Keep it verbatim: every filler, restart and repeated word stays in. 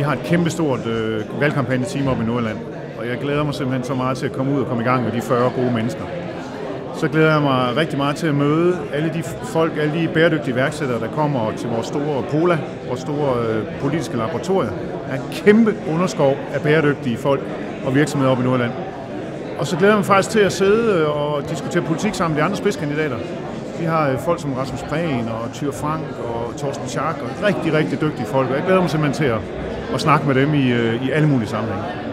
Vi har et kæmpestort øh, valgkampagne-team oppe i Nordjylland, og jeg glæder mig simpelthen så meget til at komme ud og komme i gang med de fyrre gode mennesker. Så glæder jeg mig rigtig meget til at møde alle de folk, alle de bæredygtige iværksættere, der kommer til vores store Pola, vores store øh, politiske laboratorier. Der er en kæmpe underskov af bæredygtige folk og virksomheder oppe i Nordjylland. Og så glæder jeg mig faktisk til at sidde og diskutere politik sammen med de andre spidskandidater. Vi har folk som Rasmus Prehn og Thyra Frank og Torsten Schack og rigtig, rigtig dygtige folk. Og jeg glæder mig simpelthen til at, at snakke med dem i, i alle mulige sammenhænge.